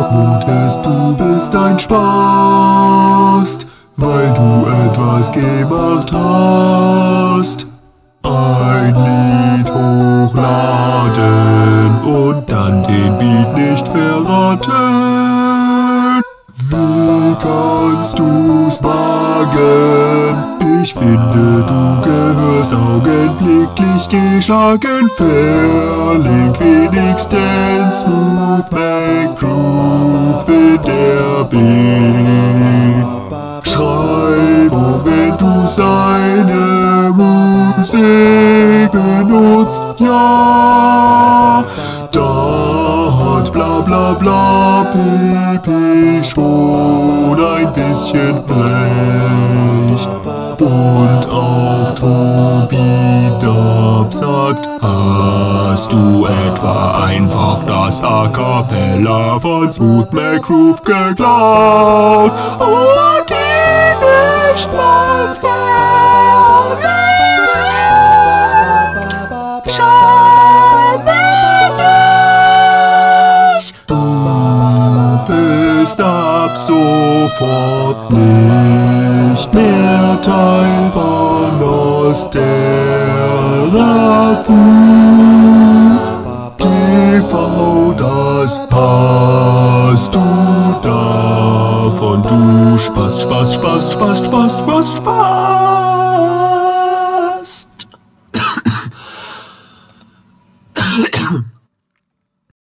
behauptest, du bist ein Spast, weil du etwas gemacht hast. Ein Lied hochladen und dann den Beat nicht verraten. Wie kannst du's wagen? Ich finde, du gehörst augenblicklich geschlagen. Verlink wenigstens Smooth McGroove in der B. Schreib, wenn du seine Musik benutzt, ja. Da hat bla bla bla Pipi schon ein bisschen recht. Und auch Tobi Dub sagt, hast du etwa einfach das A Cappella von Smooth McGroove geklaut? Und die nicht mal verrückt? Schade dich! Du bist ab sofort nicht mehr Teil von Nosterafu TV, das hast du davon, du Spaß, Spaß, Spaß, Spaß, Spaß, Spaß, Spaß.